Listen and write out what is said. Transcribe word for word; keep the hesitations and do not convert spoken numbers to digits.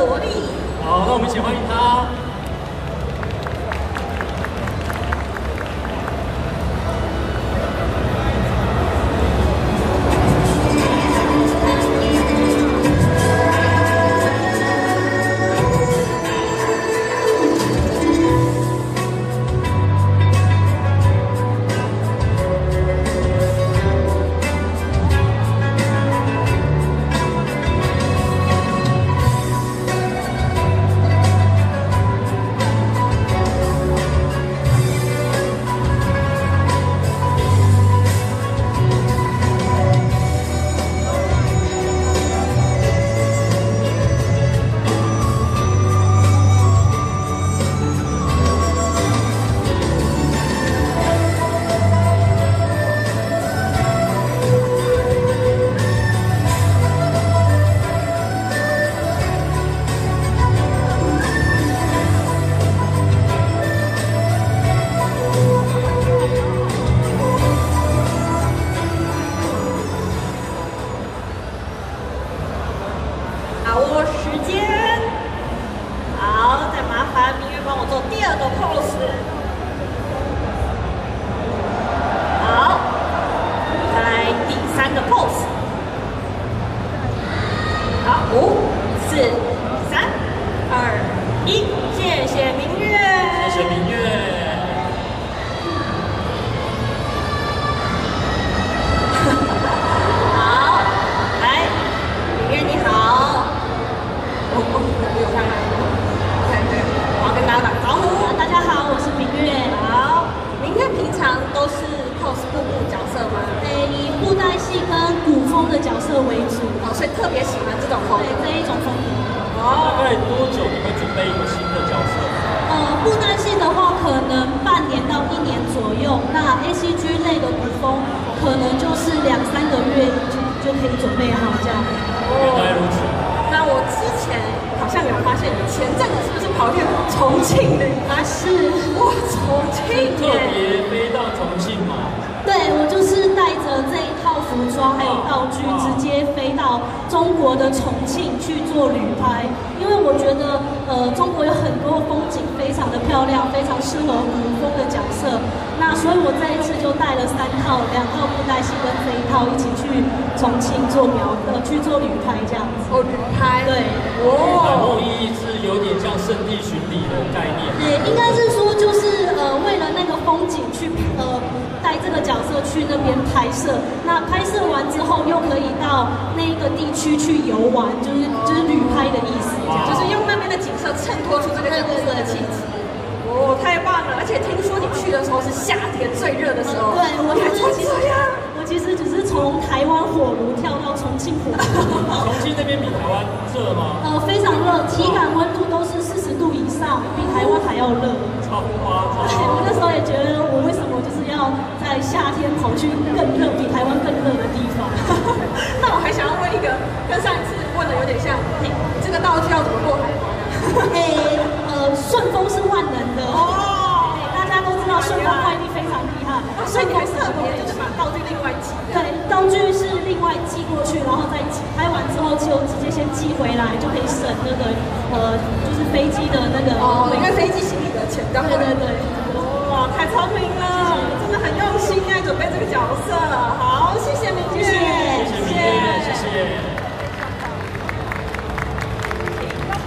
萝莉。 好，那我们一起欢迎他。 把握时间，好，再麻烦明月帮我做第二个 pose。好，再来第三个 pose。好，五、四、三、二、一，谢谢明月， 谢谢明月。 好，来，明月你好。我我我有看吗 ？OK OK， 我要跟大家打个招呼。大家好，我是明月。好，明月平常都是 cos 布布角色吗？ 诶，以布袋戏跟古风的角色为主， 哦，所以特别喜欢这种风格。 对这一种风格。 大概多久你会准备一个新的角色？ 呃，布袋戏的话，可能半年到一年左右。那 A C G 类的古风，可能就是两三个月就就可以准备好这样。 原来如此。 那我之前好像有发现，你前阵子是不是跑去重庆的？ 啊，是哇，重庆特别飞到重庆嘛？ 对，我就是带着这一套服装还有道具，直接飞到中国的重庆去做旅拍。因为我觉得，呃，中国有很多风景非常的漂亮，非常适合古风的角色。那所以我这一次就带了三套，两套布袋戏跟这一套一起去重庆做描，呃，去做旅拍这样子。 哦，旅拍。 对。 然后哦。 意义是有点像圣地巡礼的概念。 对，应该是说就是呃，为了那个风景去呃。带这个角色去那边拍摄，那拍摄完之后又可以到那个地区去游玩，就是就是旅拍的意思， 就是用那边的景色衬托出这个角色的气质。哦，太棒了！而且听说你去的时候是夏天最热的时候。 对，我还穿这样。 我其实只是从台湾火炉跳到重庆火炉。 重庆那边比台湾热吗？ 呃，非常热，体感温度都是四十度以上，比台湾还要热。 超夸张！ 我那时候也觉得，我为什么就是要在夏天跑去更热、比台湾更热的地方？ 那我还想要问一个，跟上一次问的有点像，你这个道具要怎么过海关？ 诶，呃，顺丰是万能的哦，大家都知道顺丰快递非常厉害， 所以你还特别就是把道具另外寄。 对，道具是另外寄过去，然后再拍完之后就直接先寄回来，就可以省那个呃，就是飞机的那个哦，因为飞机行李的钱。 对对对。 哇，太聪明了，真的很用